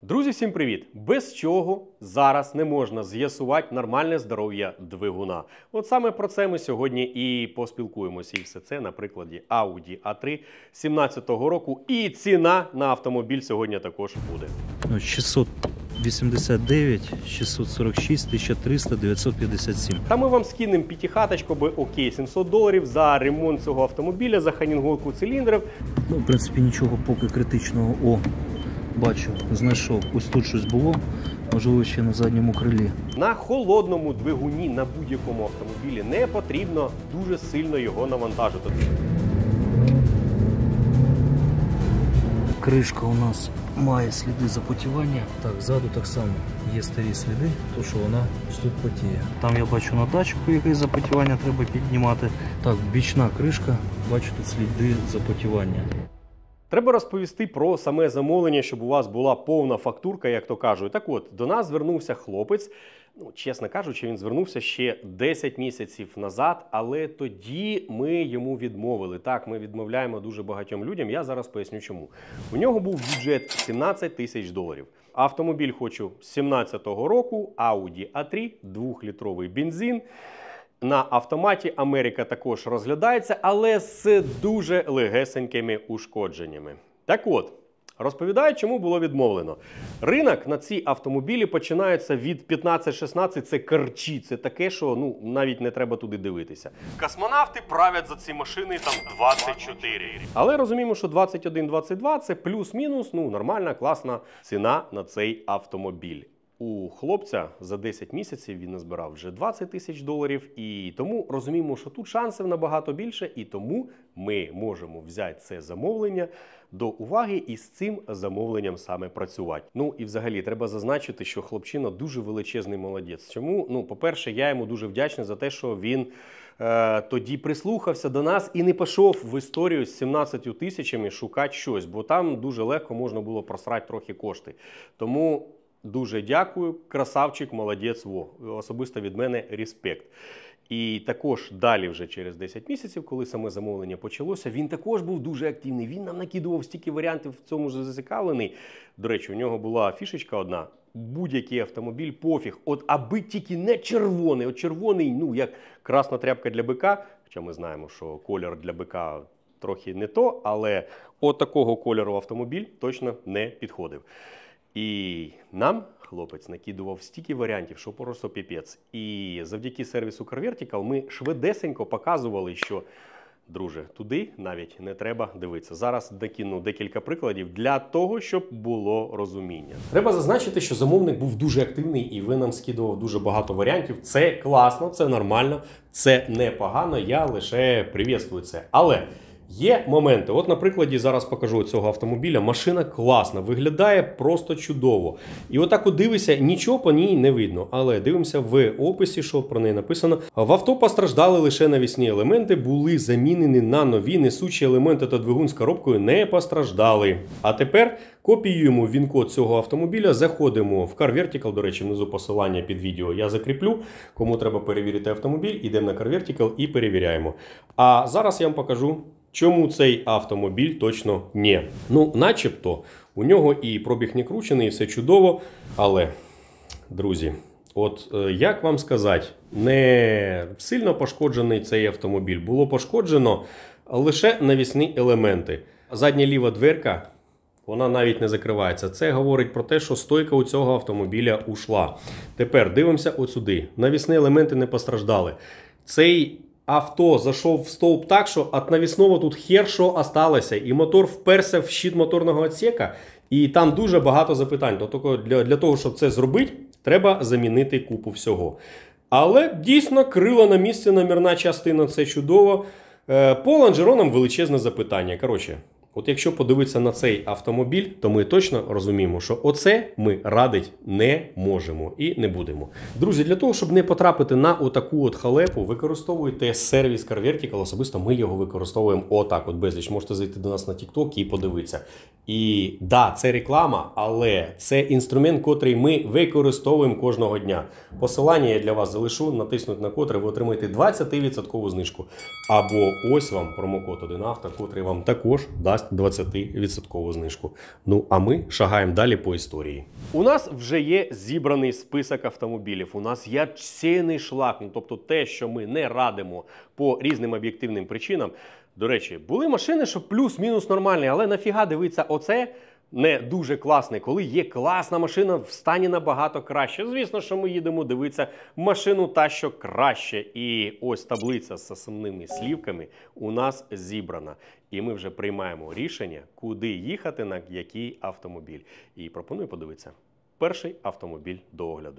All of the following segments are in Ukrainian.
Друзі, всім привіт! Без чого зараз не можна з'ясувати нормальне здоров'я двигуна. От саме про це ми сьогодні і поспілкуємося. І все це на прикладі Audi A3 2017 року. І ціна на автомобіль сьогодні також буде. 689, 646, 1300, 957. Та ми вам скинемо п'ятихаточку, бо окей, $700 за ремонт цього автомобіля, за ханінговку циліндрів. Ну, в принципі, нічого поки критичного. О, бачу, знайшов. Ось тут щось було, можливо, ще на задньому крилі. На холодному двигуні на будь-якому автомобілі не потрібно дуже сильно його навантажити. Кришка у нас має сліди запотівання. Так, ззаду так само є старі сліди, то що вона тут потіє. Там я бачу на датчику, який запотівання треба піднімати. Так, бічна кришка, бачу тут сліди запотівання. Треба розповісти про саме замовлення, щоб у вас була повна фактурка, як то кажуть. Так от, до нас звернувся хлопець, чесно кажучи, він звернувся ще 10 місяців назад, але тоді ми йому відмовили. Так, ми відмовляємо дуже багатьом людям, я зараз поясню чому. У нього був бюджет $17 тисяч. Автомобіль хочу з 17-го року, Audi A3, 2-літровий бензин. На автоматі Америка також розглядається, але з дуже легесенькими ушкодженнями. Так от, розповідаю, чому було відмовлено. Ринок на ці автомобілі починається від 15-16, це корчі, це таке, що навіть не треба туди дивитися. Космонавти правлять за ці машини там 24. Але розуміємо, що 21-22 це плюс-мінус, нормальна, класна ціна на цей автомобіль. У хлопця за 10 місяців він назбирав вже $20 тисяч, і тому розуміємо, що тут шансів набагато більше, і тому ми можемо взяти це замовлення до уваги і з цим замовленням саме працювати. І взагалі треба зазначити, що хлопчина дуже величезний молодець. Чому? По-перше, я йому дуже вдячний за те, що він тоді прислухався до нас і не пішов в історію з 17 тисячами шукати щось, бо там дуже легко можна було просрати трохи кошти. Тому дуже дякую, красавчик, молодець, особисто від мене респект. І також далі вже через 10 місяців, коли саме замовлення почалося, він також був дуже активний, він нам накидував стільки варіантів, в цьому ж зацікавлений. До речі, у нього була фішечка одна, будь-який автомобіль, пофіг, аби тільки не червоний, червоний, як красна тряпка для бика, хоча ми знаємо, що колір для бика трохи не то, але такого кольору автомобіль точно не підходив. І нам хлопець накидував стільки варіантів, що просто піпець. І завдяки сервісу CarVertical ми швидесенько показували, що, друже, туди навіть не треба дивитися. Зараз докину декілька прикладів для того, щоб було розуміння. Треба зазначити, що замовник був дуже активний і він нам скидував дуже багато варіантів. Це класно, це нормально, це непогано, я лише привітствую це. Але є моменти. На прикладі зараз покажу цього автомобіля. Машина класна, виглядає просто чудово. І отак дивишся, нічого по ній не видно. Але дивимося в описі, що про неї написано. В авто постраждали лише навісні елементи, були замінені на нові, несучі елементи та двигун з коробкою не постраждали. А тепер копіюємо він-код цього автомобіля, заходимо в CarVertical, до речі, внизу посилання під відео я закріплю. Кому треба перевірити автомобіль, йдемо на CarVertical і перевіряємо. А зараз я вам покажу, чому цей автомобіль точно ні. Начебто, у нього і пробіг не кручений, і все чудово. Але, друзі, як вам сказати, не сильно пошкоджений цей автомобіль. Було пошкоджено лише навісні елементи. Задня ліва дверка, вона навіть не закривається. Це говорить про те, що стойка у цього автомобіля ушла. Тепер дивимося сюди. Навісні елементи не постраждали. Цей авто зайшов в стовп так, що від навісного тут хер що осталося. І мотор вперся в щит моторного відсіка. І там дуже багато запитань. Для того, щоб це зробити, треба замінити купу всього. Але дійсно крила на місці, номерна частина, це чудово. По лонжеронам величезне запитання. Коротше, якщо подивитися на цей автомобіль, то ми точно розуміємо, що оце ми радити не можемо і не будемо. Друзі, для того, щоб не потрапити на таку халепу, використовуйте сервіс CarVertical, особисто ми його використовуємо безліч. Можете зайти до нас на TikTok і подивитися. І да, це реклама, але це інструмент, котрий ми використовуємо кожного дня. Посилання я для вас залишу, натиснуть на котре, ви отримаєте 20% знижку. Або ось вам промокод 1авто, котрий вам також дасть дасть 20% знижку. Ну, а ми шагаємо далі по історії. У нас вже є зібраний список автомобілів, у нас є цінний шлак, ну, тобто те, що ми не радимо по різним об'єктивним причинам. До речі, були машини, що плюс-мінус нормальні, але нафіга дивитися оце не дуже класне, коли є класна машина в стані набагато краще. Звісно, що ми їдемо дивитися машину та, що краще. І ось таблиця з основними слівками у нас зібрана. І ми вже приймаємо рішення, куди їхати, на який автомобіль. І пропоную подивитися перший автомобіль до огляду.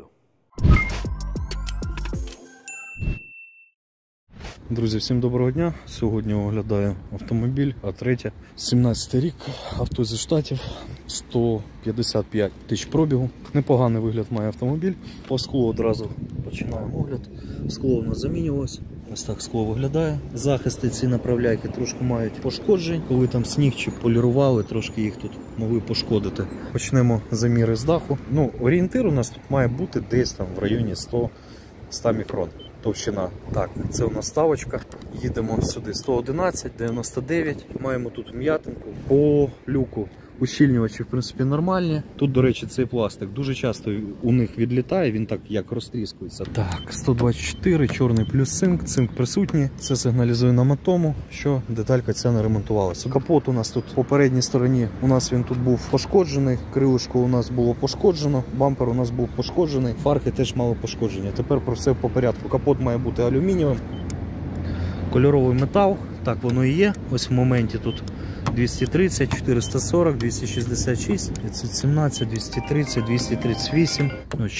Друзі, всім доброго дня. Сьогодні оглядаю автомобіль А3, 17 рік, авто зі Штатів, 155 тисяч пробігу. Непоганий вигляд має автомобіль. По склу одразу починаємо огляд. Скло у нас замінювалось. Ось так скло виглядає. Захисти ці направляйки трошки мають пошкоджень. Коли там сніг чи полірували, трошки їх тут могли пошкодити. Почнемо заміри з даху. Ну, орієнтир у нас тут має бути десь там в районі 100 мікрон. Товщина. Так, це у нас ставочка. Їдемо сюди 111, 99. Маємо тут вм'ятинку. По люку ущільнювачі, в принципі, нормальні. Тут, до речі, цей пластик дуже часто у них відлітає, він так як розтріскується. Так, 124, чорний плюс цинк. Цинк присутній. Це сигналізує нам о тому, що деталька ця не ремонтувалася. Капот у нас тут по передній стороні, у нас він тут був пошкоджений. Крилишко у нас було пошкоджено. Бампер у нас був пошкоджений. Фарки теж мали пошкодження. Тепер про все по порядку. Капот має бути алюмінієвим. Кольоровий метал. Так воно і є. Ось в моменті тут 230, 440, 266, 517, 230, 238,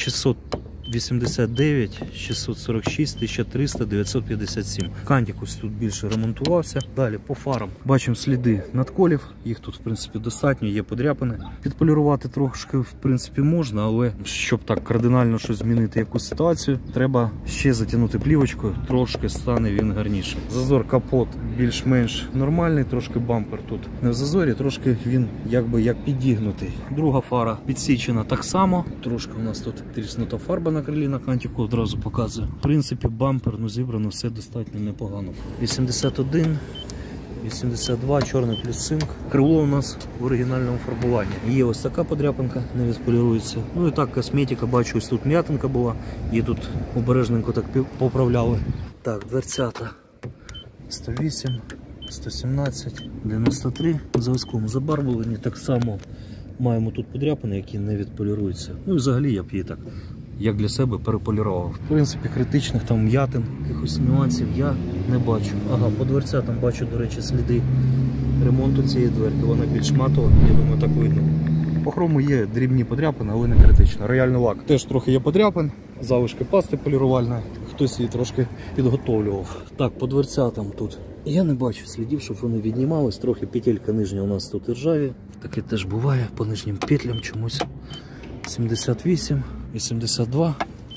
689, 646, 1300, 957. Кантикус тут більше ремонтувався. Далі по фарам бачимо сліди надколів. Їх тут, в принципі, достатньо, є подряпини. Підполірувати трошки, в принципі, можна, але щоб так кардинально щось змінити, якусь ситуацію, треба ще затягнути плівочкою, трошки стане він гарніше. Зазор капот більш-менш нормальний, трошки бампер тут не в зазорі, трошки він якби як підігнутий. Друга фара підсічена так само. Трошки у нас тут тріснута фарба на крилі, на кантику одразу показує. В принципі, бампер, ну, зібрано все достатньо непогано. 81, 82, чорний плюс цинк. Крило у нас в оригінальному фарбуванні. Є ось така подряпинка, не відполірується. Ну і так, косметика, бачу, ось тут м'ятинка була, її тут обережненько так поправляли. Так, дверцята 108, 117, 93. Заводському забарвлені так само. Маємо тут подряпини, які не відполіруються. Ну і взагалі я б її так, як для себе, переполірував. В принципі, критичних там м'ятин, якихось нюансів я не бачу. Ага, по дверцятам бачу, до речі, сліди ремонту цієї дверки. Вона більш матова, я думаю, так видно. По хрому є дрібні подряпини, але не критично. Рояльний лак теж трохи є подряпин. Залишки пасти полірувальної. Хтось її трошки підготовлював. Так, по дверцятам тут я не бачу слідів, щоб вони віднімались. Трохи петелька нижня у нас тут ржаві. Таке теж буває по нижнім петлям чомусь. 78, 82,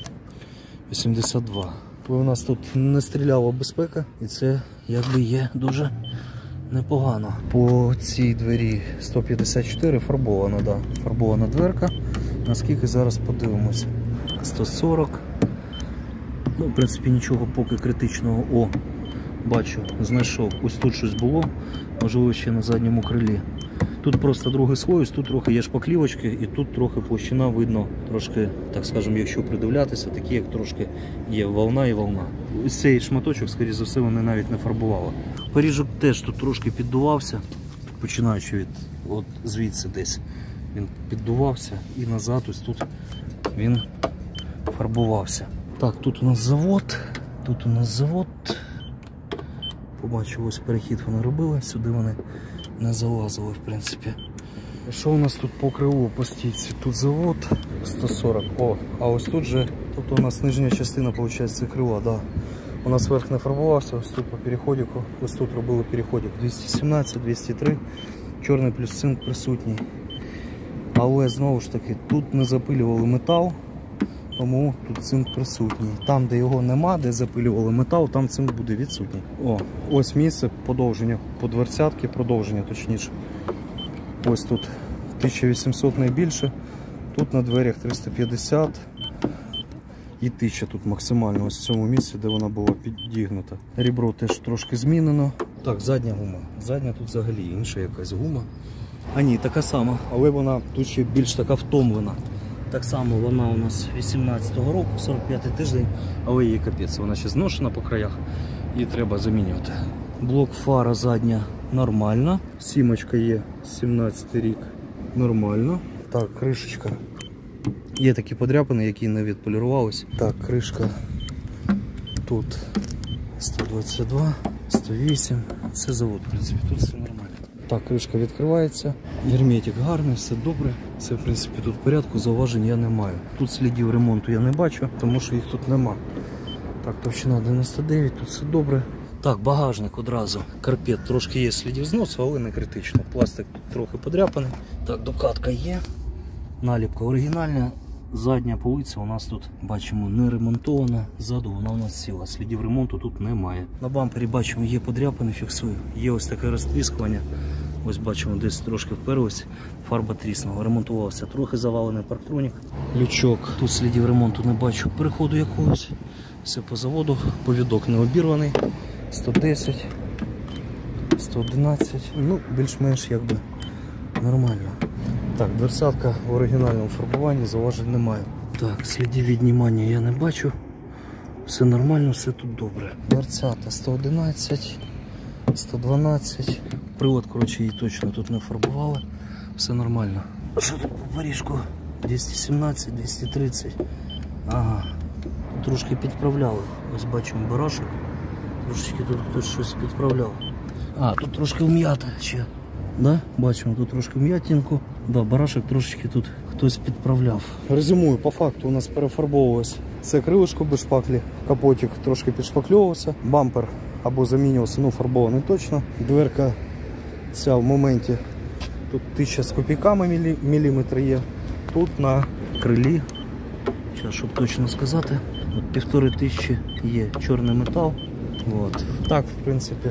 82. У нас тут не стріляла безпека, і це якби є дуже непогано. По цій двері 154 фарбована, да. Фарбована дверка. Наскільки зараз подивимось. 140. Ну, в принципі, нічого поки критичного. О, бачу, знайшов. Ось тут щось було, можливо, ще на задньому крилі. Тут просто другий слой, ось тут трохи є шпаклівочки, і тут трохи площина видно, трошки, так скажемо, якщо придивлятися, такі як трошки є волна і волна. Ось цей шматочок, скоріше за все, вони навіть не фарбували. Поріжок теж тут трошки піддувався, починаючи від от звідси десь. Він піддувався і назад, ось тут він фарбувався. Так, тут у нас завод, тут у нас завод. Побачив, ось перехід вони робили, сюди вони не залазили, в принципі. Що у нас тут по крилу, по стійці? Тут завод 140. О, а ось тут же, тобто у нас нижня частина, виходить, це крила, да. У нас верх не фарбувався, ось тут по переходику, ось тут робили переходик 217, 203, чорний плюс цинк присутній. Але знову ж таки, тут не запилювали метал, тому тут цинк присутній. Там, де його нема, де запилювали метал, там цинк буде відсутній. О, ось місце подовження по дверцятки, продовження точніше. Ось тут 1800 найбільше, тут на дверях 350 і 1000 тут максимально, ось в цьому місці, де вона була підігнута. Ребро теж трошки змінено, Так, задня гума. Задня тут взагалі інша якась гума. А ні, така сама, але вона тут ще більш така втомлена. Так само вона у нас 18-го року, 45-й тиждень, але її капець, вона ще зношена по краях і треба замінювати. Блок фара задня нормальна, сімочка є 17-й рік, нормально. Так, кришечка. Є такі подряпини, які не відполірувались. Так, кришка тут 122, 108, це завод, в принципі, тут все нормально. Так, кришка відкривається, герметик гарний, все добре, все в принципі тут в порядку, зауважень я не маю. Тут слідів ремонту я не бачу, тому що їх тут нема. Так, товщина 99, тут все добре. Так, багажник одразу, карпет, трошки є слідів зносу, але не критично. Пластик тут трохи подряпаний. Так, докатка є, наліпка оригінальна. Задня полиця у нас тут, бачимо, не ремонтована, ззаду вона у нас ціла, слідів ремонту тут немає. На бампері бачимо, є подряпини, фіксую, є ось таке розтріскування, ось бачимо, десь трошки вперлось, фарба тріснула, ремонтувався, трохи завалений парктронік, лючок, тут слідів ремонту не бачу, переходу якогось, все по заводу, повідок не обірваний, 110, 111, ну більш-менш якби нормально. Так, дверцятка в оригінальному фарбуванні, зауважень немає. Так, слідів віднімання я не бачу. Все нормально, все тут добре. Дверцята 111, 112. Привод, коротше, її точно тут не фарбували. Все нормально. Що тут по поріжку? 217, 230. Ага. Тут трошки підправляли. Ось бачимо барашок. Трошечки тут хтось щось підправляв. А, тут трошки вм'ята ще. Да? Бачимо, тут трошки вм'ятінку. Да, барашек трошечки тут хтось підправляв. Резюмую, по факту у нас перефарбовувалось це крилишко без шпаклі, капотик трошки підшпакльовувався, бампер або замінювався, ну фарбований точно. Дверка ця в моменті, тут 1000 з копійками міліметр є. Тут на крилі, зараз, щоб точно сказати, от 1500 є чорний метал. От. Так, в принципі,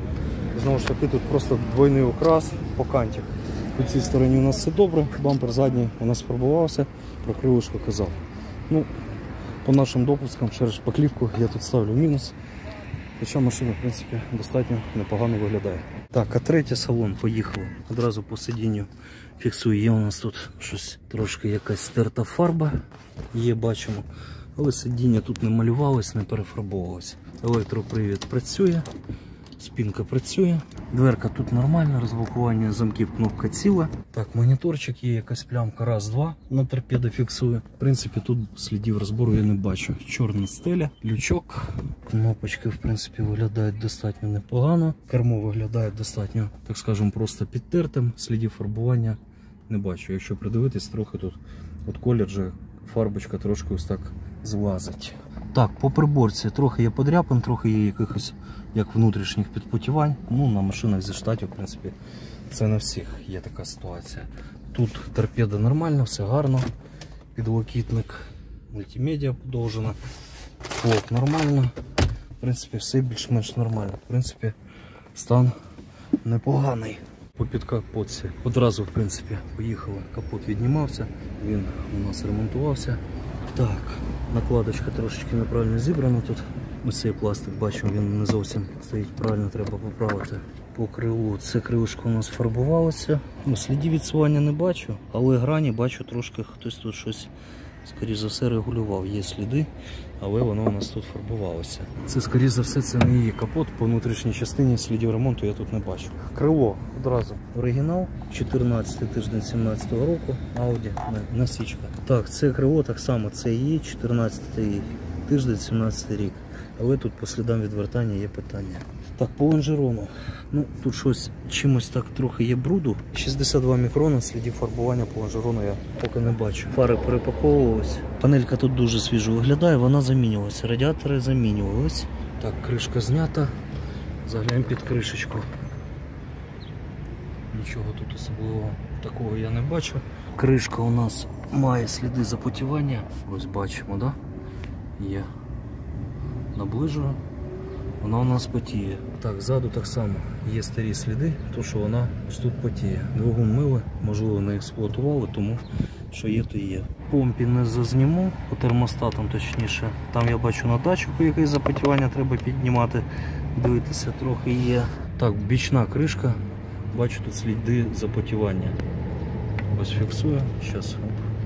знову ж таки, тут просто двойний окрас по канті. По цій стороні у нас все добре, бампер задній у нас фарбувався, про крилишко казав. Ну, по нашим допускам, через шпаклівку я тут ставлю мінус. Хоча машина, в принципі, достатньо непогано виглядає. Так, а третій салон, поїхало. Одразу по сидінню фіксую, є у нас тут щось, трошки якась стерта фарба, є, бачимо. Але сидіння тут не малювалось, не перефарбовувалось. Електропривід працює. Спинка працює, дверка тут нормальна, розблокування замків, кнопка ціла. Так, моніторчик є, якась плямка, раз-два на торпедо фіксує. В принципі, тут слідів розбору я не бачу. Чорна стеля, лючок, кнопочки, в принципі, виглядають достатньо непогано. Кермо виглядає достатньо, так скажемо, просто підтертим. Слідів фарбування не бачу. Якщо придивитись, трохи тут от колір же фарбочка трошки ось так злазить. Так, по приборці трохи є подряпин, трохи є якихось як внутрішніх підпотівань. Ну, на машинах зі штатів, в принципі, це на всіх є така ситуація. Тут торпеда нормальна, все гарно. Підлокітник, мультимедіа подовжена. Флот нормально. В принципі, все більш-менш нормально. В принципі, стан непоганий. По підкапотці одразу, в принципі, поїхали. Капот віднімався, він у нас ремонтувався. Так, накладочка трошечки неправильно зібрана тут. Ось цей пластик, бачимо, він не зовсім стоїть правильно, треба поправити. По крилу це крилишко у нас фарбувалося. Ну, слідів відсування не бачу, але грані бачу трошки, хтось тут щось, скоріш за все, регулював. Є сліди, але воно у нас тут фарбувалося. Це, скоріш за все, це не її капот. По внутрішній частині слідів ремонту я тут не бачу. Крило одразу. Оригінал, 14 тиждень 17-го року, Audi, насічка. Так, це крило так само, це її 14 тиждень 17 рік. Але тут по слідам відвертання є питання. Так, по лонжерону. Ну, тут щось чимось так трохи є бруду. 62 мікрона, слідів фарбування по лонжерону я поки не бачу. Фари перепаковувалися. Панелька тут дуже свіжо виглядає, вона замінювалася. Радіатори замінювалися. Так, кришка знята. Заглянемо під кришечку. Нічого тут особливого такого я не бачу. Кришка у нас має сліди запотівання. Ось бачимо, да? Є. Наближую. Вона у нас потіє. Так, ззаду так само є старі сліди, то що вона ось тут потіє. Двигун мили, можливо, не експлуатували, тому що є, то є. Помпі не зазніму, по термостатам точніше. Там я бачу на датчику якесь запотівання треба піднімати. Дивитися трохи є. Так, бічна кришка. Бачу тут сліди запотівання. Ось фіксую. Зараз.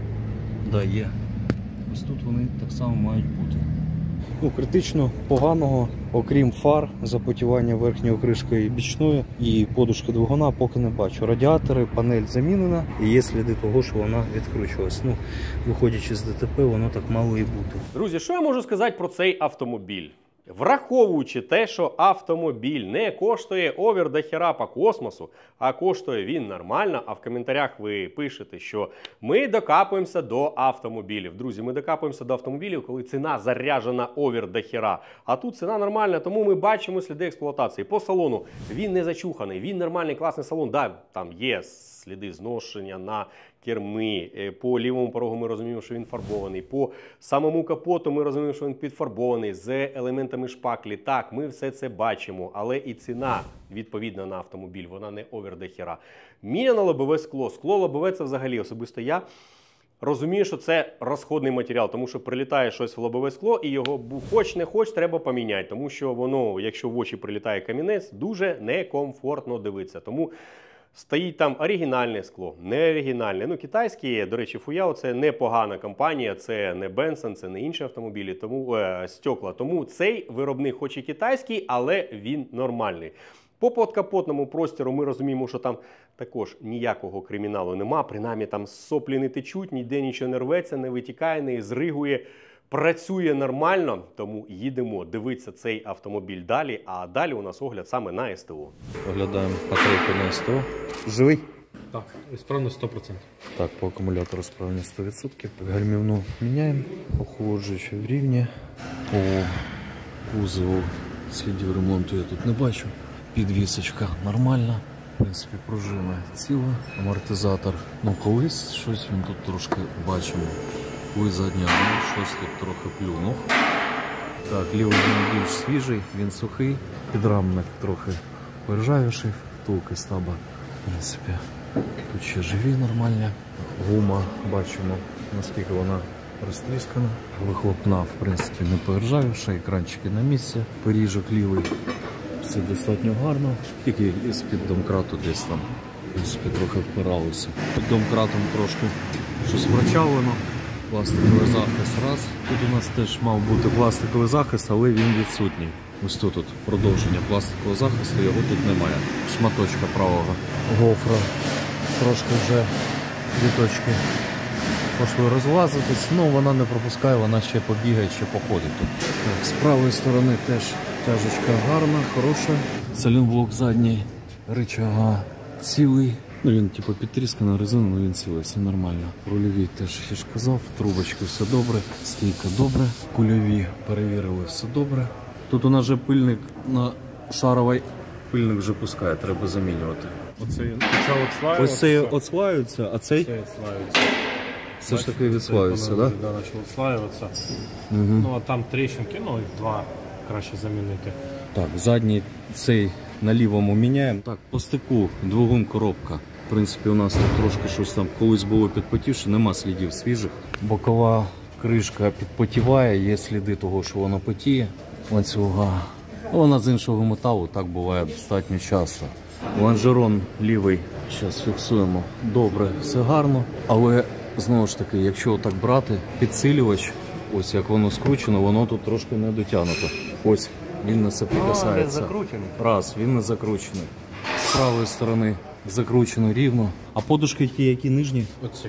Да, є. Ось тут вони так само мають бути. Ну, критично поганого, окрім фар, запотівання верхньої кришки і бічної, і подушки двигуна поки не бачу. Радіатори, панель замінена, і є сліди того, що вона відкручувалась. Ну, виходячи з ДТП, воно так мало і бути. Друзі, що я можу сказати про цей автомобіль? Враховуючи те, що автомобіль не коштує овер до хера по космосу, а коштує він нормально, а в коментарях ви пишете, що ми докапуємося до автомобілів. Друзі, ми докапуємося до автомобілів, коли ціна заряджена овер до хера. А тут ціна нормальна, тому ми бачимо сліди експлуатації. По салону він не зачуханий, він нормальний, класний салон. Да, там є сліди зношення на керми, по лівому порогу ми розуміємо, що він фарбований, по самому капоту ми розуміємо, що він підфарбований з елементами шпаклі. Так, ми все це бачимо, але і ціна відповідна на автомобіль, вона не овер до хера. Міняно лобове скло. Скло лобове це взагалі особисто я розумію, що це розходний матеріал, тому що прилітає щось в лобове скло і його хоч не хоч треба поміняти, тому що воно, якщо в очі прилітає камінець, дуже некомфортно дивитися. Тому стоїть там оригінальне скло, не оригінальне. Ну, китайські, до речі, Фуяо – це непогана компанія, це не Бенсон, це не інші автомобілі, тому стекла. Тому цей виробник хоч і китайський, але він нормальний. По подкапотному простору ми розуміємо, що там також ніякого криміналу нема, принаймні там соплі не течуть, ніде нічого не рветься, не витікає, не зригує. Працює нормально, тому їдемо дивитися цей автомобіль далі, а далі у нас огляд саме на СТО. Оглядаємо патрульку на СТО. Живий? Так, справність 100%. Так, по акумулятору справність 100%. Гальмівну міняємо, охолоджуючи в рівні. По кузову слідів ремонту я тут не бачу. Підвісочка нормальна. В принципі, пружина ціла. Амортизатор, ну колись щось він тут трошки бачимо. Ой, задня, щось тут трохи плюнув. Так, лівий він більш свіжий, він сухий. Підрамник трохи поржавіший, втулки стаба. В принципі, тут ще живі нормальні. Гума, бачимо, наскільки вона розтріскана. Вихлопна, в принципі, не поржавіша, екранчики на місці. Поріжок лівий, все достатньо гарно. Тільки з-під домкрату десь там, в принципі, трохи впиралося. Під домкратом трошки щось прочавлено. Пластиковий захист раз. Тут у нас теж мав бути пластиковий захист, але він відсутній. Ось тут продовження пластикового захисту, його тут немає. Шматочка правого гофра. Трошки вже віточки пішли розлазитись. Ну, вона не пропускає, вона ще побігає, ще походить тут. Так, з правої сторони теж тяжечка гарна, хороша. Салінблок задній, рычага цілий. Ну, він типу підтрісканий резину, але він цілий, все нормально. Рульові теж, я ж казав, трубочки все добре, стійка добре, кульові перевірили, все добре. Тут у нас вже пильник на шаровий, пильник вже пускає, треба замінювати. Оцей почав відслаюватися. Ось цей відслаюється, а цей Це відслаюється. все ж таки відслаюється, так? Да, почав відслаюватися. Угу. Ну, а там тріщинки, ну, їх два краще замінити. Так, задній цей на лівому міняємо. Так, по стику двигун коробка. В принципі, у нас тут трошки щось там колись було підпотівше, нема слідів свіжих. Бокова кришка підпотіває, є сліди того, що вона потіє. Ланцюга. Вона з іншого металу, так буває достатньо часто. Лонжерон лівий, зараз фіксуємо. Добре, все гарно. Але, знову ж таки, якщо так брати, підсилювач, ось як воно скручено, воно тут трошки не дотягнуто. Ось, він на це прикасається. Раз, він не закручений. З правої сторони закручено рівно. А подушки ті, які нижні? Оці.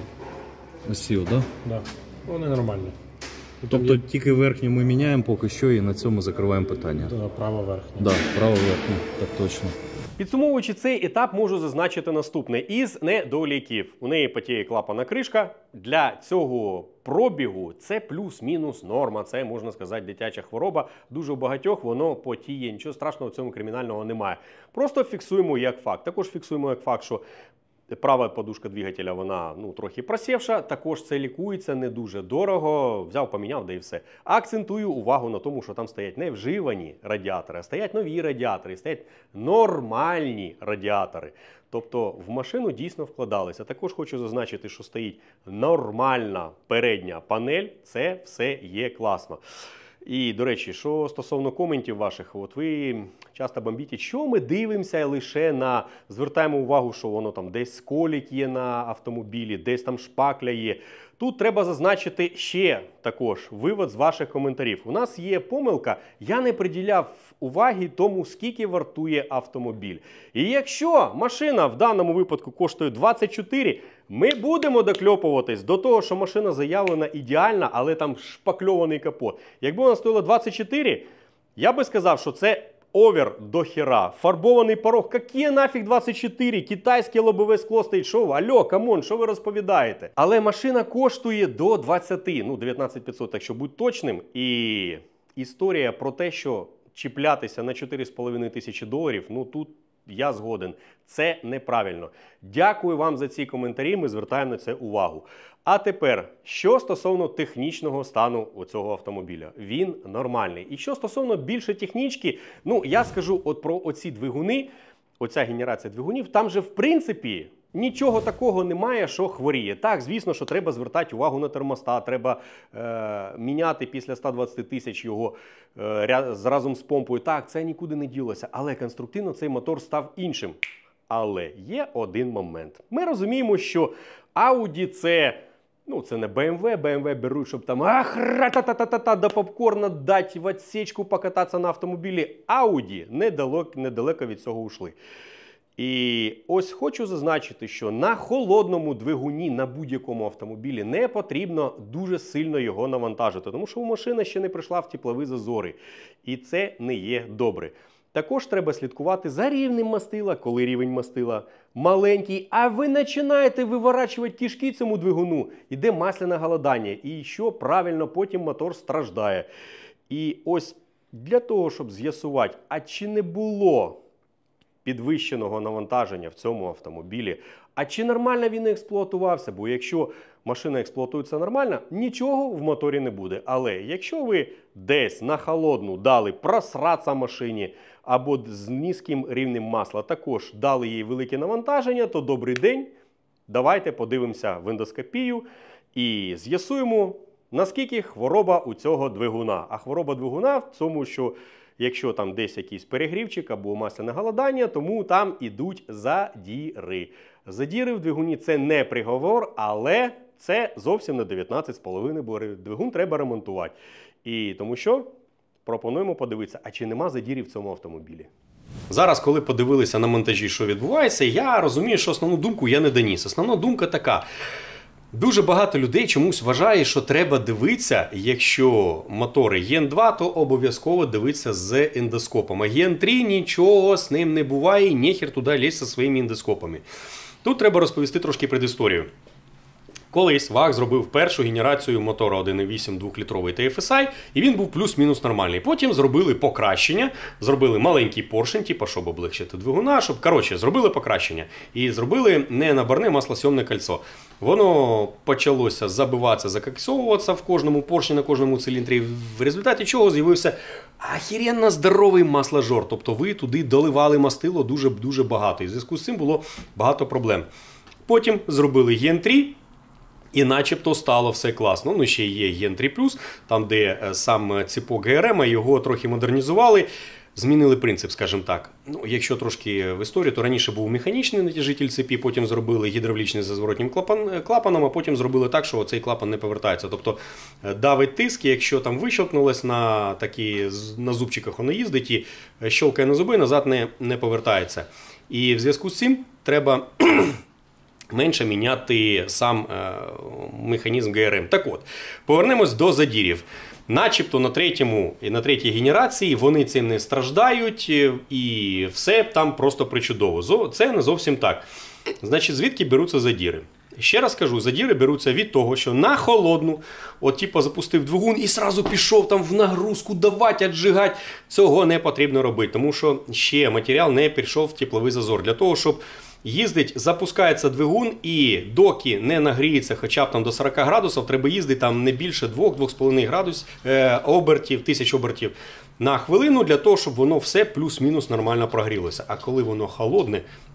Ось ці, так? Да. Вони нормальні. Тобто тільки верхню ми міняємо поки що і на цьому закриваємо питання. Право верхнє. Так, право верхнє, так точно. Підсумовуючи цей етап, можу зазначити наступне. Із недоліків. У неї потіє клапана кришка. Для цього пробігу це плюс-мінус норма. Це, можна сказати, дитяча хвороба. Дуже у багатьох воно потіє. Нічого страшного в цьому кримінального немає. Просто фіксуємо як факт. Також фіксуємо як факт, що права подушка двигателя, вона трохи просівша, також це лікується не дуже дорого, взяв, поміняв, да і все. Акцентую увагу на тому, що там стоять не вживані радіатори, а стоять нові радіатори, стоять нормальні радіатори. Тобто в машину дійсно вкладалися. Також хочу зазначити, що стоїть нормальна передня панель, це все є класно. І, до речі, що стосовно коментів ваших, от ви часто бомбіть, що ми дивимося лише на, звертаємо увагу, що воно там десь сколік є на автомобілі, десь там шпакля є. Тут треба зазначити ще також вивод з ваших коментарів. У нас є помилка, я не приділяв уваги тому, скільки вартує автомобіль. І якщо машина в даному випадку коштує 24, ми будемо докльопуватись до того, що машина заявлена ідеальна, але там шпакльований капот. Якби вона стоїла 24, я би сказав, що це овер до хера. Фарбований порог. Какие нафіг 24? Китайське лобове скло стоїть. Що ви? Алло, камон, що ви розповідаєте? Але машина коштує до 20, ну 19 500, якщо бути точним. І історія про те, що чіплятися на 4,5 тисячі доларів, ну тут я згоден. Це неправильно. Дякую вам за ці коментарі, ми звертаємо на це увагу. А тепер, що стосовно технічного стану цього автомобіля? Він нормальний. І що стосовно більше технічки, ну я скажу от про оці двигуни, оця генерація двигунів, там же в принципі нічого такого немає, що хворіє. Так, звісно, що треба звертати увагу на термостат, треба міняти після 120 тисяч його разом з помпою. Так, це нікуди не ділося, але конструктивно цей мотор став іншим. Але є один момент. Ми розуміємо, що Audi це, ну, це не BMW, BMW беруть, щоб там ра-та-та-та-та до попкорна дати, в отсечку покататися на автомобілі. Audi недалеко від цього ушли. І ось хочу зазначити, що на холодному двигуні на будь-якому автомобілі не потрібно дуже сильно його навантажити, тому що машина ще не прийшла в теплові зазори. І це не є добре. Також треба слідкувати за рівнем мастила, коли рівень мастила маленький, а ви починаєте виворачувати кишки цьому двигуну, іде масляне голодання, і що правильно, потім мотор страждає. І ось для того, щоб з'ясувати, а чи не було підвищеного навантаження в цьому автомобілі, а чи нормально він експлуатувався, бо якщо машина експлуатується нормально, нічого в моторі не буде. Але якщо ви десь на холодну дали просратися машині, або з низьким рівнем масла також дали їй велике навантаження, то добрий день, давайте подивимося в ендоскопію і з'ясуємо, наскільки хвороба у цього двигуна. А хвороба двигуна в тому, що якщо там десь якийсь перегрівчик або масляне голодання, тому там ідуть задіри. Задіри в двигуні – це не приговор, але це зовсім не 19,5, бо двигун треба ремонтувати. І тому що пропонуємо подивитися, а чи нема задірів в цьому автомобілі. Зараз, коли подивилися на монтажі, що відбувається, я розумію, що основну думку я не доніс. Основна думка така. Дуже багато людей чомусь вважає, що треба дивитися, якщо мотори Ген 2, то обов'язково дивитися з ендоскопом. А Ген 3 нічого з ним не буває, нехер туди лізь зі своїми ендоскопами. Тут треба розповісти трошки предісторію. Колись ВАГ зробив першу генерацію мотора 1.8 2-літровий TFSI, і він був плюс-мінус нормальний. Потім зробили покращення, зробили маленький поршень, типу, щоб облегчити двигуна, щоб, коротше, зробили покращення. І зробили ненаборне маслосйомне кольцо. Воно почалося забиватися, закоксовуватися в кожному поршні, на кожному циліндрі, в результаті чого з'явився охеренно здоровий масложор.Тобто ви туди доливали мастило дуже-дуже багато. І в зв'язку з цим було багато проблем. Потім зробили Ген 3. І начебто стало все класно. Ну, ще є Ген 3+, там де сам ціпок ГРМ, його трохи модернізували, змінили принцип, скажімо так. Ну, якщо трошки в історії, то раніше був механічний натяжитель цепі, потім зробили гідравлічний зі зворотнім клапаном, а потім зробили так, що цей клапан не повертається. Тобто давить тиск, якщо там вищелкнулось на зубчиках воно їздить і щелкає на зуби, назад не повертається. І в зв'язку з цим треба менше міняти сам механізм ГРМ. Так от, повернемось до задірів. Начебто на третій генерації вони цим не страждають і все там просто причудово. Це не зовсім так. Значить, звідки беруться задіри? Ще раз кажу, задіри беруться від того, що на холодну, запустив двигун і сразу пішов там в нагрузку давати, отжигати. Цього не потрібно робити, тому що ще матеріал не пішов в тепловий зазор. Для того, щоб їздить, запускається двигун і доки не нагріється хоча б там до 40 градусів, треба їздити там не більше 2-2,5 градусів обертів, тисяч обертів на хвилину, для того, щоб воно все плюс-мінус нормально прогрілося. А коли воно холодне,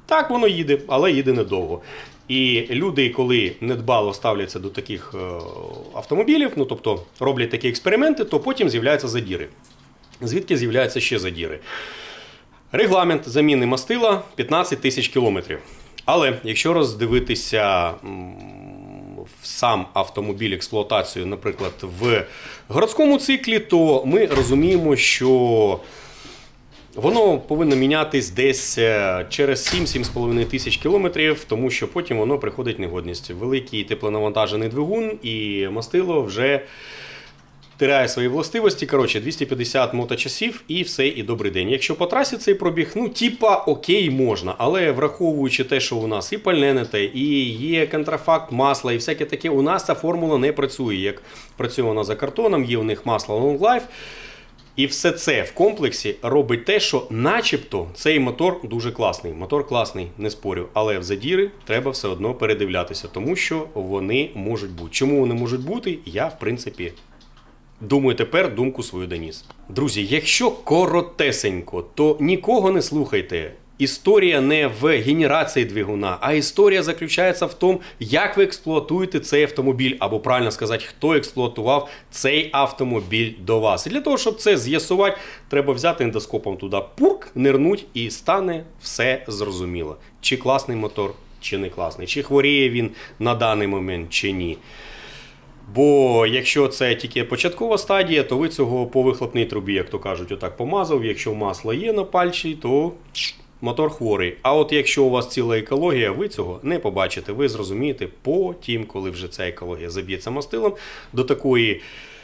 Так, воно їде, але їде недовго. І люди, коли недбало ставляться до таких автомобілів, ну тобто роблять такі експерименти, то потім з'являються задіри. Звідки з'являються ще задіри? Регламент заміни мастила 15 тисяч кілометрів. Але якщо роздивитися сам автомобіль, експлуатацію, наприклад, в городському циклі, то ми розуміємо, що воно повинно мінятись десь через 7-7,5 тисяч кілометрів, тому що потім воно приходить в негодність. Великий теплонавантажений двигун і мастило вже теряє свої властивості. Коротше, 250 моточасів і все, і добрий день. Якщо по трасі цей пробіг, ну, типа, окей, можна. Але враховуючи те, що у нас і пальне не те, і є контрафакт масла, і всяке таке, у нас ця формула не працює. Як працює вона за картоном, є у них масло Long Life. І все це в комплексі робить те, що начебто цей мотор дуже класний. Мотор класний, не спорю. Але в задіри треба все одно передивлятися, тому що вони можуть бути. Чому вони можуть бути, я, в принципі, думаю, тепер думку свою доніс. Друзі, якщо коротесенько, то нікого не слухайте. Історія не в генерації двигуна, а історія заключається в тому, як ви експлуатуєте цей автомобіль, або правильно сказати, хто експлуатував цей автомобіль до вас. І для того, щоб це з'ясувати, треба взяти ендоскопом туди пурк, нирнуть, і стане все зрозуміло. Чи класний мотор, чи не класний, чи хворіє він на даний момент, чи ні. Бо якщо це тільки початкова стадія, то ви цього по вихлопній трубі, як то кажуть, отак помазав. Якщо масло є на пальчі, то мотор хворий. А от якщо у вас ціла екологія, ви цього не побачите. Ви зрозумієте потім, коли вже ця екологія заб'ється мастилом до такої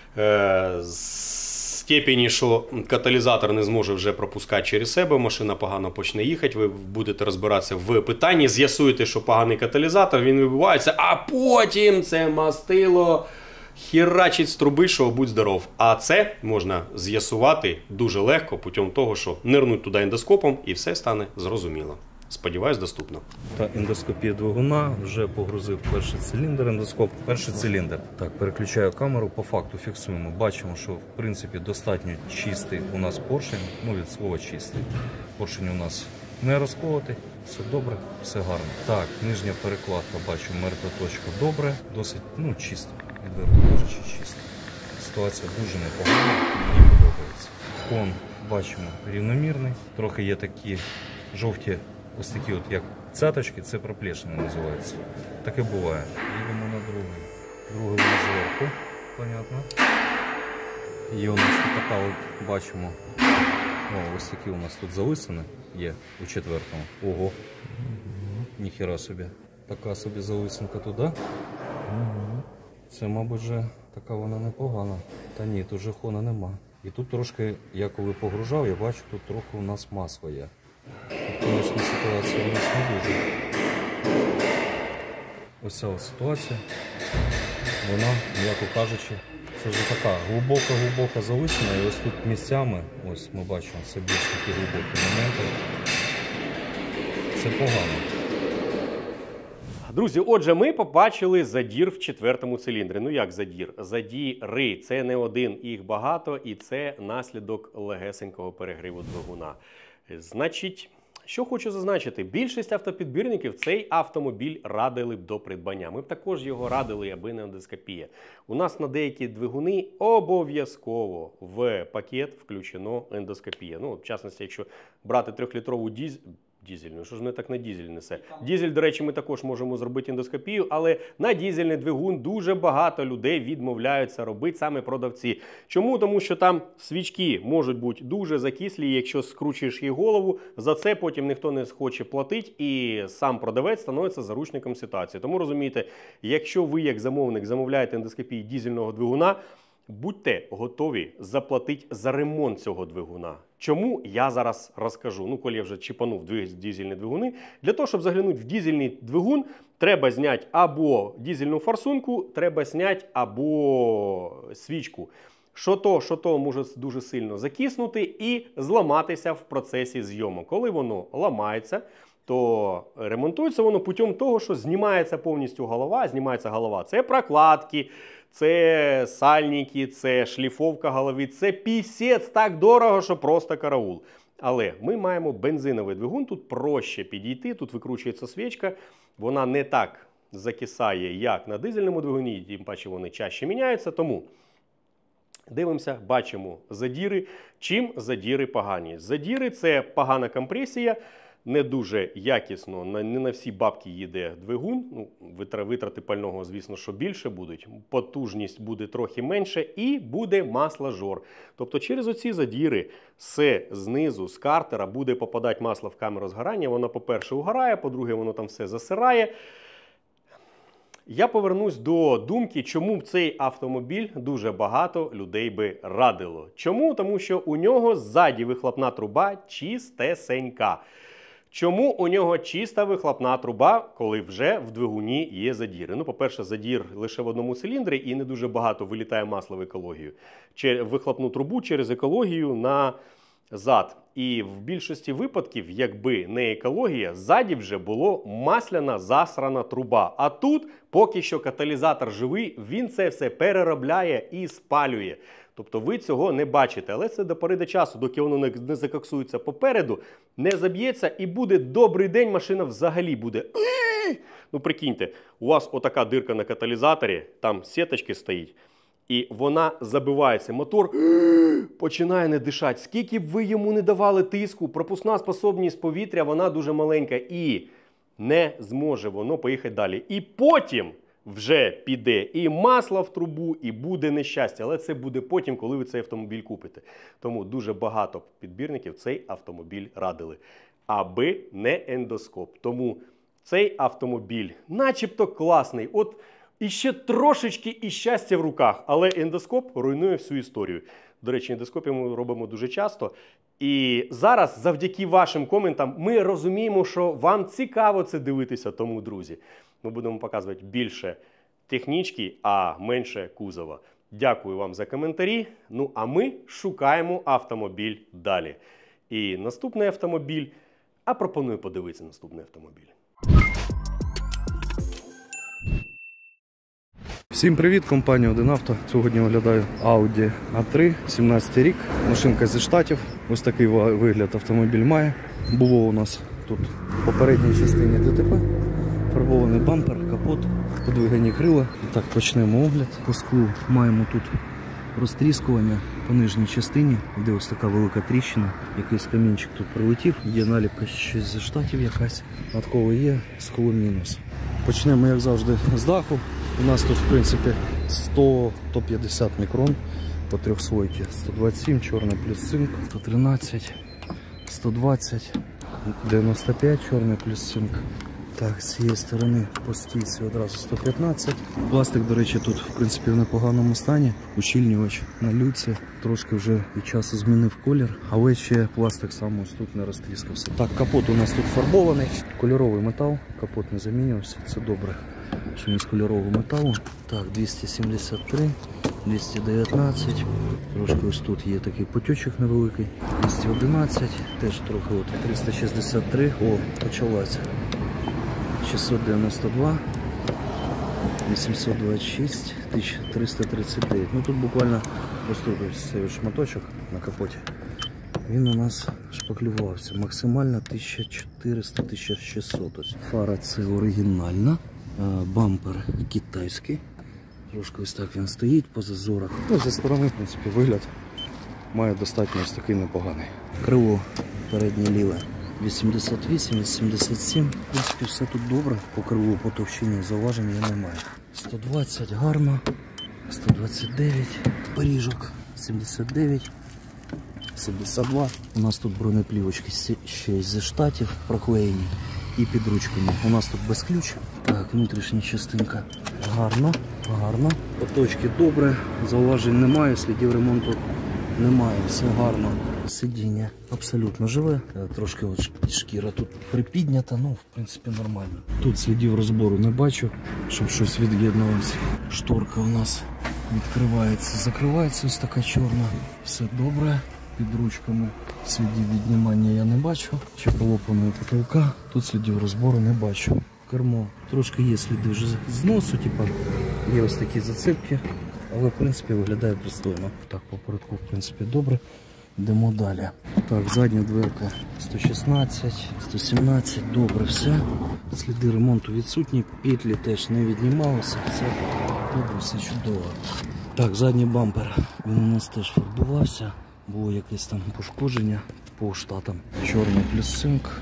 степені, що каталізатор не зможе вже пропускати через себе, машина погано почне їхати, ви будете розбиратися в питанні, з'ясуєте, що поганий каталізатор, він вибивається, а потім це мастило хірачить з труби, що будь здоров. А це можна з'ясувати дуже легко путем того, що нирнуть туди ендоскопом і все стане зрозуміло. Сподіваюсь, доступно. Та ендоскопія двигуна, вже погрузив перший циліндр, ендоскоп, перший циліндр. Так, переключаю камеру, по факту фіксуємо. Бачимо, що в принципі достатньо чистий у нас поршень, ну від слова чистий. Поршень у нас не розколотий, все добре, все гарно. Так, нижня перекладка, бачу, мертва точка добре, досить, ну, чисто, відверто кажучи, чисто. Ситуація дуже непогана, мені подобається. Фон, бачимо, рівномірний, трохи є такі жовті, ось такі от, як цяточки, це проплешини називається. Таке буває. Їдемо на другий. Другий зверху, понятно. І у нас тут така от, бачимо, о, ось такі у нас тут зависини є у четвертому. Ого, ніхера собі. Така собі зависинка туди. Це, мабуть, вже така вона непогана. Та ні, тут же хона нема. І тут трошки, я коли погружав, я бачу, тут трохи у нас масло є. Тут, звісно, ситуація у нас не дуже. Ось ця ситуація, вона, м'яко кажучи, це вже така глибока зависина. І ось тут місцями, ось ми бачимо, це більш такі глибокі моменти. Це погано. Друзі, отже, ми побачили задір в четвертому циліндрі. Ну як задір? Задіри. Це не один, їх багато, і це наслідок легесенького перегріву двигуна. Значить, що хочу зазначити, більшість автопідбірників цей автомобіль радили б до придбання. Ми б також його радили, аби не ендоскопія. У нас на деякі двигуни обов'язково в пакет включено ендоскопія. Ну, в частності, якщо брати 3-літрову дізельну, що ж мене так на дізель несе? Дізель, до речі, ми також можемо зробити ендоскопію, але на дізельний двигун дуже багато людей відмовляються робити, саме продавці. Чому? Тому що там свічки можуть бути дуже закислі, якщо скручуєш їх голову, за це потім ніхто не хоче платити, і сам продавець становиться заручником ситуації. Тому розумієте, якщо ви як замовник замовляєте ендоскопію дізельного двигуна, будьте готові заплатити за ремонт цього двигуна. Чому? Я зараз розкажу. Ну, коли я вже чіпанув дізельні двигуни, для того, щоб заглянути в дізельний двигун, треба зняти або дізельну форсунку, треба зняти або свічку. Що то може дуже сильно закиснути і зламатися в процесі зйому. Коли воно ламається, то ремонтується воно путем того, що знімається повністю голова. Знімається голова. Це прокладки, це сальники, це шліфовка голови, це пісець так дорого, що просто караул. Але ми маємо бензиновий двигун, тут проще підійти, тут викручується свічка, вона не так закисає, як на дизельному двигуні, тим паче вони чаще міняються, тому дивимося, бачимо задіри. Чим задіри погані? Задіри – це погана компресія, не дуже якісно, не на всі бабки їде двигун, ну, витрати пального, звісно, що більше будуть, потужність буде трохи менше і буде масложор. Тобто через оці задіри знизу, з картера буде попадати масло в камеру згорання, воно, по-перше, угорає, по-друге, воно там все засирає. Я повернусь до думки, чому цей автомобіль дуже багато людей би радило. Чому? Тому що у нього ззаді вихлопна труба чистесенька. Чому у нього чиста вихлопна труба, коли вже в двигуні є задіри? Ну, по-перше, задір лише в одному циліндрі і не дуже багато вилітає масла в екологію. Вихлопну трубу через екологію назад. І в більшості випадків, якби не екологія, ззаді вже було масляна засрана труба. А тут, поки що каталізатор живий, він це все переробляє і спалює. Тобто ви цього не бачите. Але це до пори до часу, доки воно не закоксується попереду, не заб'ється і буде добрий день, машина взагалі буде. Ну прикиньте, у вас отака дирка на каталізаторі, там сіточки стоїть. І вона забивається, мотор починає не дишати. Скільки б ви йому не давали тиску, пропускна способність повітря, вона дуже маленька і не зможе воно поїхати далі. І потім вже піде і масло в трубу, і буде нещастя. Але це буде потім, коли ви цей автомобіль купите. Тому дуже багато підбірників цей автомобіль радили. Аби не ендоскоп. Тому цей автомобіль начебто класний. От і ще трошечки і щастя в руках, але ендоскоп руйнує всю історію. До речі, ендоскопи ми робимо дуже часто. І зараз, завдяки вашим коментам, ми розуміємо, що вам цікаво це дивитися. Тому, друзі, ми будемо показувати більше технічки, а менше кузова. Дякую вам за коментарі. Ну, а ми шукаємо автомобіль далі. І наступний автомобіль, а пропоную подивитися наступний автомобіль. Всім привіт, компанія 1Авто. Сьогодні оглядаю Audi A3, 17 рік, машинка зі Штатів. Ось такий вигляд автомобіль має. Було у нас тут в попередній частині ДТП, фарбований бампер, капот, подвигані крила. І так, почнемо огляд. По склу маємо тут розтріскування по нижній частині, де ось така велика тріщина, якийсь камінчик тут прилетів, є наліпка щось зі Штатів якась, надколи є, скло мінус. Почнемо, як завжди, з даху. У нас тут, в принципі, 100-150 мікрон по трьохслойці. 127, чорний плюс цинк, 113, 120, 95, чорний плюс цинк. Так, з цієї сторони по стійці одразу 115. Пластик, до речі, тут, в принципі, в непоганому стані. Ущільнювач на люці. Трошки вже від часу змінив колір, але ще пластик сам ось тут не розтріскався. Так, капот у нас тут фарбований. Кольоровий метал, капот не замінювався, це добре. Що не з кольорового металу. Так, 273, 219. Трошки ось тут є такий потючок невеликий. 211, теж трохи от 363. О, почалася. 692, 826, 1339. Ну тут буквально ось тут ось цей шматочок на капоті. Він у нас шпаклювався. Максимально 1400-1600. Фара це оригінальна. Бампер китайський. Трошки ось так він стоїть по зазорах. Ну, зі сторони, в принципі, вигляд має достатньо ось такий непоганий. Крило переднє ліве 88, 87. В принципі, все тут добре. По крилу, по товщині зауважень я не маю. 120 гарно. 129. Поріжок. 79. 72. У нас тут бронеплівочки ще зі Штатів проклеєні. І під ручками. У нас тут без ключ. Так, внутрішня частинка. Гарно, гарно. Поточки добре. Зауважень немає, слідів ремонту немає. Все гарно. Сидіння абсолютно живе. Трошки от шкіра тут припіднята, ну, в принципі, нормально. Тут слідів розбору не бачу, щоб щось від'єднувалося. Шторка у нас відкривається, закривається, ось така чорна. Все добре. Під ручками слідів віднімання я не бачу. Чи полопаної потолка. Тут слідів розбору не бачу. Кермо. Трошки є сліди вже зносу, типу, є ось такі зацепки. Але, в принципі, виглядає пристойно. Так, попередку, в принципі, добре. Йдемо далі. Так, задня дверка 116, 117, добре все. Сліди ремонту відсутні, петлі теж не віднімалися, все добре, все чудово. Так, задній бампер, він у нас теж фарбувався, було якесь там пошкодження по штатам. Чорний плюс цинк,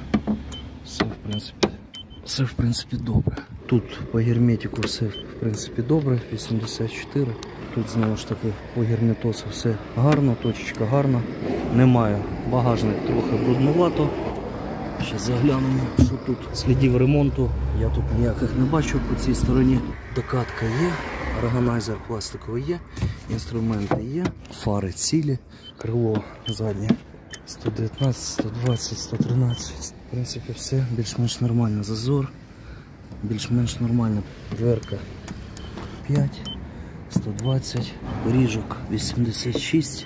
все в принципі добре. Тут по герметику все в принципі добре, 84. Тут знову ж таки по герметосу все гарно, точечка гарна. Немає, багажник трохи брудновато. Ще заглянемо, що тут слідів ремонту. Я тут ніяких не бачу. По цій стороні докатка є, органайзер пластиковий є, інструменти є, фари цілі, крило заднє 119, 120, 113. В принципі все більш-менш нормально. Зазор, більш-менш нормальна дверка 5. 120, поріжок 86,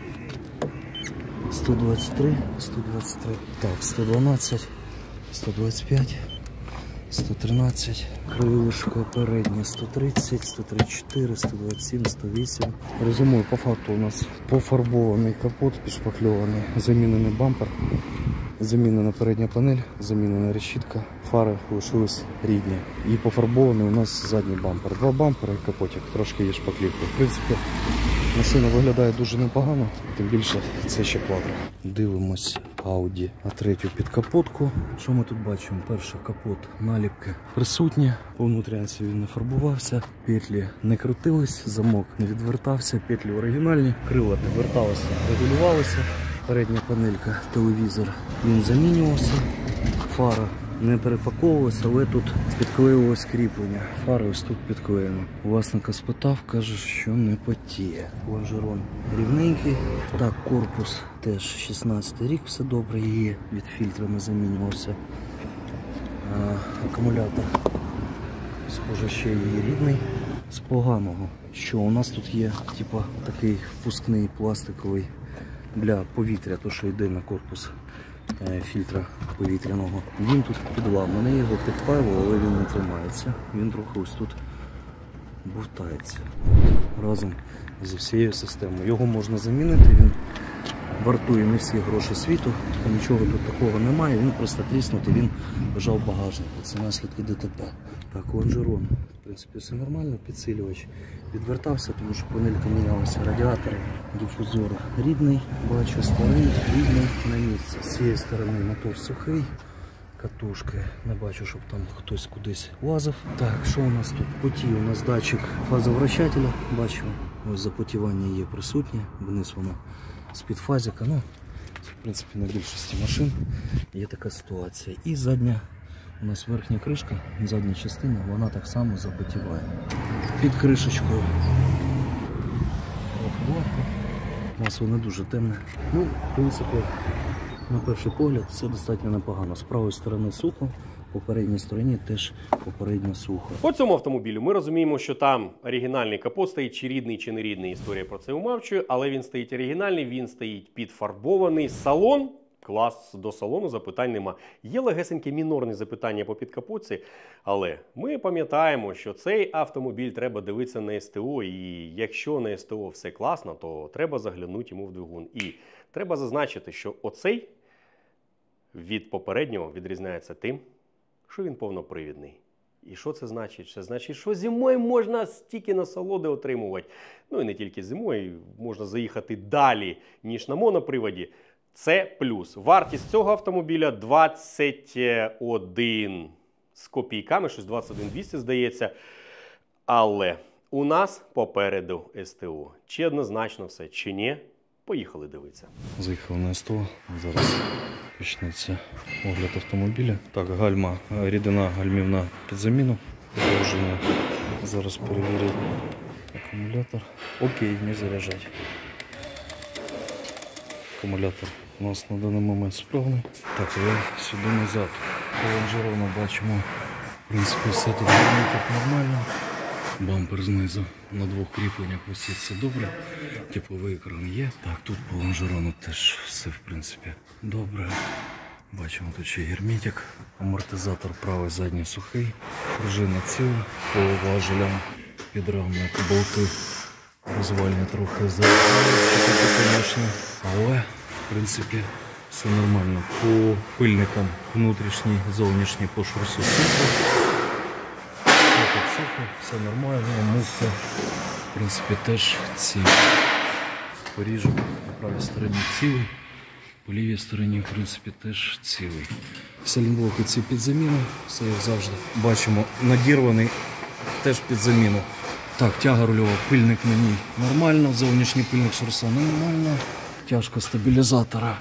123, 123, так, 112, 125, 113, крилишко переднє 130, 134, 127, 108. Резюмую, по факту у нас пофарбований капот, підшпакльований, замінений бампер, замінена передня панель, замінена решітка, фари лишились рідні. І пофарбований у нас задній бампер. Два бампери і капотик, трошки є шпаклівка. В принципі, машина виглядає дуже непогано, тим більше це ще квадро. Дивимось Audi A3 підкапотку. Що ми тут бачимо? Перший капот, наліпки присутні, по внутрянці він не фарбувався, петлі не крутились, замок не відвертався, петлі оригінальні, крила підверталися, регулювалися. Передня панелька, телевізор, він замінювався, фара не перепаковувалася, але тут підклеювалось кріплення. Фари ось тут підклеєно. Власника спитав, каже, що не потіє. Лонжерон рівненький. Так, корпус теж 16 рік, все добре є, від фільтра не замінювався. Акумулятор, схоже, ще є рідний. З поганого, що у нас тут є, типа, такий впускний пластиковий для повітря, то що йде на корпус фільтра повітряного. Він тут підламаний, його підпаював, але він не тримається. Він трохи ось тут бовтається разом зі всією системою. Його можна замінити, він вартує не всі гроші світу, нічого тут такого немає, він просто тріснутий, він лежав в багажнику. Це наслідки ДТП. Так, лонжерон. В принципі, все нормально, підсилювач відвертався, тому що панелька мінялася, радіатори, дифузор рідний, бачу, старий, рідний на місці. З цієї сторони мотор сухий, катушки, не бачу, щоб там хтось кудись лазив. Так, що у нас тут? Поті, у нас датчик фазовращателя, бачимо, ось запотівання є присутнє, вниз воно з-під фазика, ну, це, в принципі, на більшості машин є така ситуація. І задня. У нас верхня кришка, задня частина, вона так само запотіває. Під кришечкою масло не дуже темне. Ну, в принципі, на перший погляд все достатньо непогано. З правої сторони сухо, по передній стороні теж попередньо сухо. По цьому автомобілю ми розуміємо, що там оригінальний капот стоїть, чи рідний, чи не рідний, історія про це умовчує, але він стоїть оригінальний, він стоїть підфарбований. Салон. Клас, до салону запитань нема. Є легесенькі мінорні запитання по підкапотці, але ми пам'ятаємо, що цей автомобіль треба дивитися на СТО, і якщо на СТО все класно, то треба заглянути йому в двигун. І треба зазначити, що оцей від попереднього відрізняється тим, що він повнопривідний. І що це значить? Це значить, що зимою можна стільки насолоди отримувати. Ну і не тільки зимою, можна заїхати далі, ніж на моноприводі. Це плюс. Вартість цього автомобіля 21 з копійками, щось 21 200, здається. Але у нас попереду СТО. Чи однозначно все, чи ні? Поїхали дивитися. Заїхав на СТО, зараз почнеться огляд автомобіля. Так, гальма, рідина гальмівна під заміну. Продовження. Зараз перевірю акумулятор. Окей, не заряджать. Акумулятор у нас на даний момент справний. Так, я сюди назад. По лонжерону бачимо, в принципі, все тут нормально. Бампер знизу на двох кріпленнях висить, все добре. Тепловий екран є. Так, тут по лонжерону теж все, в принципі, добре. Бачимо, тут ще герметик. Амортизатор правий, задній сухий. Пружина ціла. По важелям підрамник, болти. Розвальні трохи залишилися, але, в принципі, все нормально. По пильникам внутрішній, зовнішній, по шрусу сухо. Все тут сухо, все нормально. Муфта, в принципі, теж цілий. Поріжок на правій стороні цілий. По лівій стороні, в принципі, теж цілий. Сайлентблоки ці під заміну, все як завжди. Бачимо, надірваний теж під заміну. Так, тяга рульова, пильник на ній нормально, зовнішній пильник шурса нормально. Тяжка стабілізатора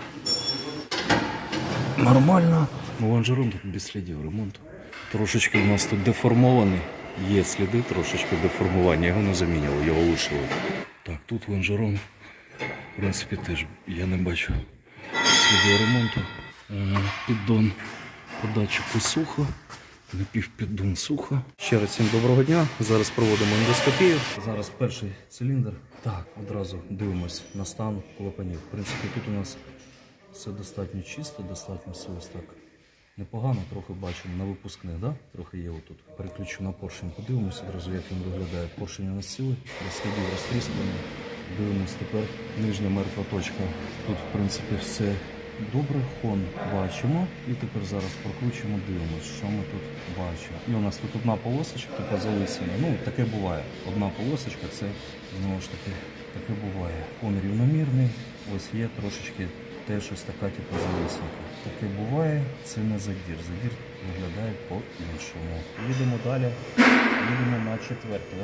нормально. Ну, лонжерон тут без слідів ремонту. Трошечки у нас тут деформований. Є сліди трошечки деформування, його не замінювали, його лишили. Так, тут лонжерон, в принципі, теж я не бачу слідів ремонту. Піддон по датчику сухо. Напівпіддон сухо. Ще раз всім доброго дня. Зараз проводимо ендоскопію. Зараз перший циліндр. Так, одразу дивимось на стан клапанів. В принципі, тут у нас все достатньо чисто, достатньо все ось так непогано. Трохи бачимо на випускних, да? Трохи є отут. Переключу на поршень, подивимося одразу, як він виглядає. Поршень у нас цілий, розслідів розтрісканий. Дивимось тепер нижня мертва точка. Тут, в принципі, все добре, хон бачимо. І тепер зараз прокручуємо, дивимося, що ми тут бачимо. І у нас тут одна полосочка, типу залисина. Ну, таке буває. Одна полосочка, це, знову ж таки, таке буває. Хон рівномірний, ось є трошечки теж ось така, типу, залисинка. Таке буває, це не задір. Задір виглядає по-іншому. Їдемо далі, їдемо на четвертий.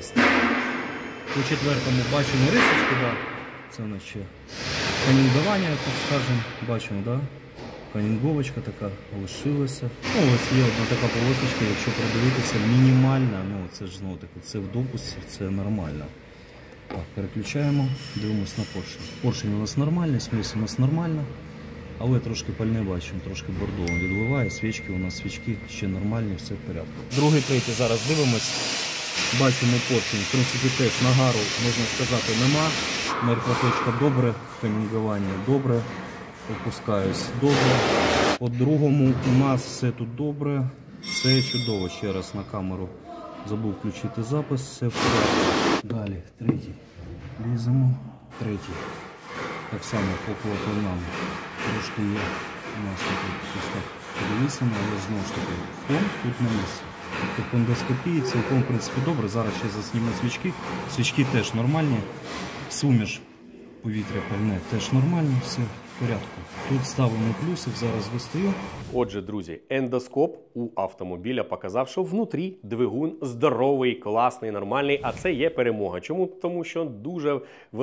По четвертому бачимо рисочки, да. Це наче канінгування, так скажемо, бачимо, да? Канінговочка така лишилася. Ну, ось є одна така полосочка, якщо продивитися, мінімальна, ну це ж знову таки, це в допусті, це нормально. Так, переключаємо, дивимось на поршень. Поршень у нас нормальний, смесь у нас нормальна, але трошки пальне бачимо, трошки бордовим відливає, свічки у нас свічки ще нормальні, все в порядку. Другий, третій зараз дивимось. Бачимо поршень, в принципі, теж нагару, можна сказати, нема. Мертва точка добре, канінгування добре, опускаюсь добре. По другому у нас все тут добре, все чудово. Ще раз на камеру забув включити запис, все в порядку. Далі, третій. Ліземо, третій. Так само по клапанам трошки є у нас тут ось так підвісено, але знову ж таки фон тут на місці. Тобто по ендоскопії цілком, в принципі, добре. Зараз ще заснімемо свічки. Свічки теж нормальні. Суміш повітря пальне теж нормально, все в порядку. Тут ставимо плюсик, зараз достаю. Отже, друзі, ендоскоп у автомобіля показав, що внутрі двигун здоровий, класний, нормальний, а це є перемога. Чому? Тому що дуже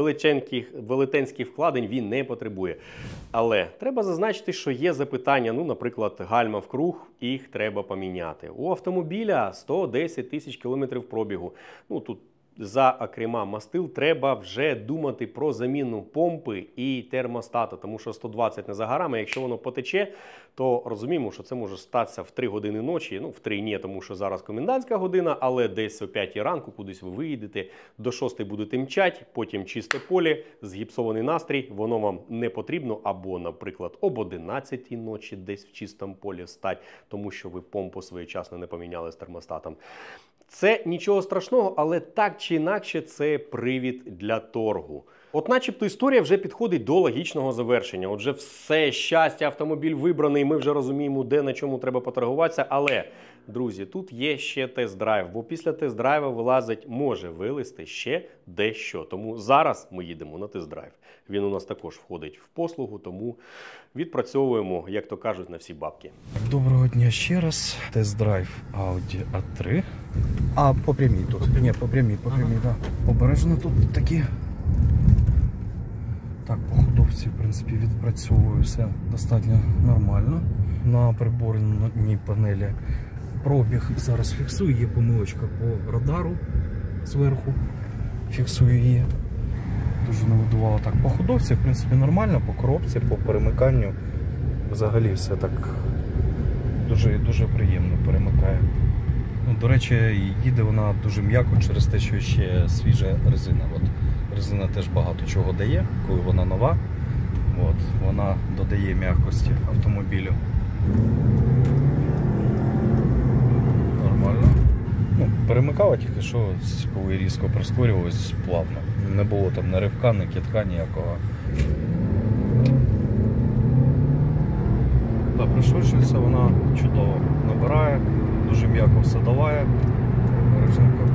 велетенських вкладень він не потребує. Але треба зазначити, що є запитання, ну, наприклад, гальма в круг, їх треба поміняти. У автомобіля 110 тисяч кілометрів пробігу. Ну, тут за окрема мастил треба вже думати про заміну помпи і термостата, тому що 120 не за горами, якщо воно потече, то розуміємо, що це може статися в 3 години ночі, ну в 3 ні, тому що зараз комендантська година, але десь о 5 ранку кудись ви виїдете, до 6 будете мчать, потім чисте поле, згіпсований настрій, воно вам не потрібно, або, наприклад, об 11 ночі десь в чистому полі встать, тому що ви помпу своєчасно не поміняли з термостатом. Це нічого страшного, але так чи інакше це привід для торгу. От начебто історія вже підходить до логічного завершення. Отже, все, щастя, автомобіль вибраний, ми вже розуміємо, де на чому треба поторгуватися. Але, друзі, тут є ще тест-драйв, бо після тест-драйва може вилізти ще дещо. Тому зараз ми їдемо на тест-драйв. Він у нас також входить в послугу, тому відпрацьовуємо, як то кажуть, на всі бабки. Доброго дня ще раз. Тест-драйв Audi A3. А по прямій тут? Ні, по прямій, да. Обережно тут такі. Так, по ходовці, в принципі, відпрацьовую все достатньо нормально. На приборній панелі пробіг зараз фіксую, є помилочка по радару зверху, фіксую її. Дуже не видувало. Так, по ходовці, в принципі, нормально, по коробці, по перемиканню взагалі все так дуже приємно перемикає. Ну, до речі, їде вона дуже м'яко через те, що ще свіжа резина. От, резина теж багато чого дає, коли вона нова. От, вона додає м'якості автомобілю. Нормально. Ну, перемикала тільки що, коли різко прискорювалось плавно. Не було там ні ривка, ні китка ніякого. Да, пришвидшується, вона чудово набирає, дуже м'яко все даває. Резинка.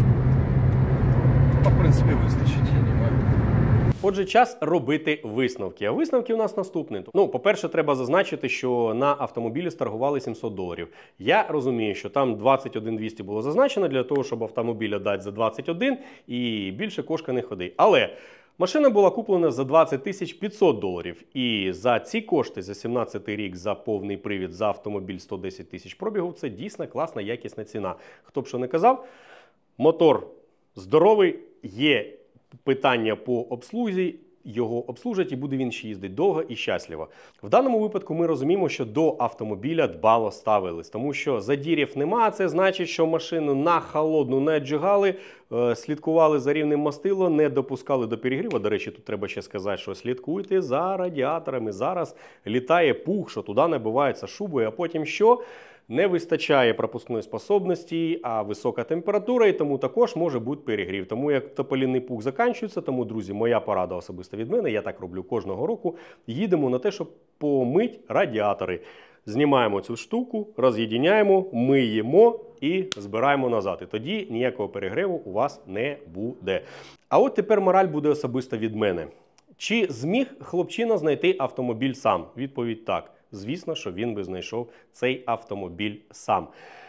Та, в принципі, вистачить, я думаю. Отже, час робити висновки. А висновки у нас наступні. Ну, по-перше, треба зазначити, що на автомобілі старгували $700. Я розумію, що там 21 200 було зазначено для того, щоб автомобіль дати за 21 і більше кошка не ходи. Але машина була куплена за $20 500. І за ці кошти, за 17-й рік, за повний привід, за автомобіль 110 тисяч пробігу, це дійсно класна, якісна ціна. Хто б що не казав, мотор здоровий, є питання по обслузі, його обслужать і буде він ще їздити довго і щасливо. В даному випадку ми розуміємо, що до автомобіля дбало ставились, тому що задірів нема, це значить, що машину на холодну не джигали, слідкували за рівнем мастила, не допускали до перегріву. До речі, тут треба ще сказати, що слідкуйте за радіаторами. Зараз літає пух, що туди набиваються шуби, а потім що? Не вистачає пропускної способності, а висока температура, і тому також може бути перегрів. Тому як тополінний пух закінчується, тому, друзі, моя порада особисто від мене, я так роблю кожного року, їдемо на те, щоб помити радіатори. Знімаємо цю штуку, роз'єдиняємо, миємо і збираємо назад. І тоді ніякого перегріву у вас не буде. А от тепер мораль буде особисто від мене. Чи зміг хлопчина знайти автомобіль сам? Відповідь так. Звісно, що він би знайшов цей автомобіль сам.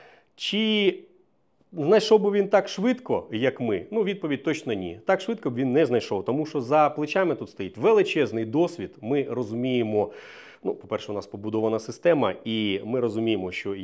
Чи знайшов би він так швидко, як ми? Ну, відповідь точно ні. Так швидко б він не знайшов, тому що за плечами тут стоїть величезний досвід. Ми розуміємо, ну, по-перше, у нас побудована система, і ми розуміємо, що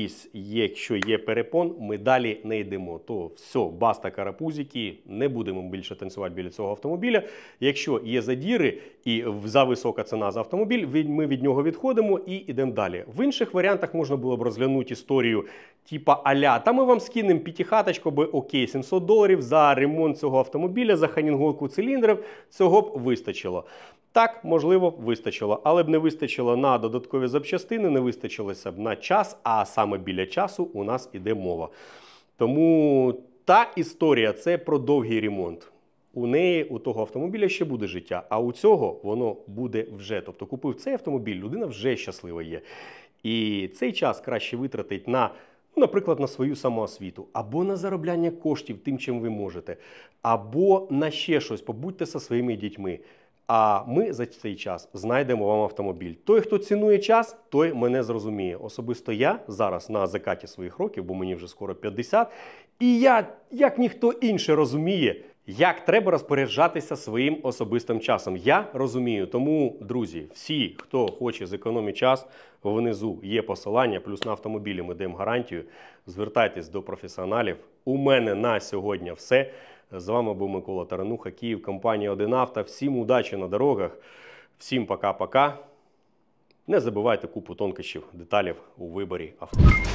якщо є перепон, ми далі не йдемо. То все, баста карапузики, не будемо більше танцювати біля цього автомобіля. Якщо є задіри і зависока ціна за автомобіль, ми від нього відходимо і йдемо далі. В інших варіантах можна було б розглянути історію типа аля, та ми вам скинемо п'ятихаточку, бо окей, $700 за ремонт цього автомобіля, за ханінгойку циліндрів, цього б вистачило. Так, можливо, вистачило, але б не вистачило на додаткові запчастини, не вистачилося б на час, а саме біля часу у нас іде мова. Тому та історія – це про довгий ремонт. У неї, у того автомобіля ще буде життя, а у цього воно буде вже. Тобто купив цей автомобіль, людина вже щаслива є. І цей час краще витратить на, наприклад, на свою самоосвіту, або на заробляння коштів тим, чим ви можете, або на ще щось, побудьте зі своїми дітьми. А ми за цей час знайдемо вам автомобіль. Той, хто цінує час, той мене зрозуміє. Особисто я зараз на закаті своїх років, бо мені вже скоро 50, і я, як ніхто інший, розуміє, як треба розпоряджатися своїм особистим часом. Я розумію. Тому, друзі, всі, хто хоче зекономити час, внизу є посилання, плюс на автомобілі ми даємо гарантію. Звертайтесь до професіоналів. У мене на сьогодні все. З вами був Микола Тарануха, Київ, компанія «1Авто». Всім удачі на дорогах, всім пока-пока. Не забувайте купу тонкощів, деталів у виборі авто.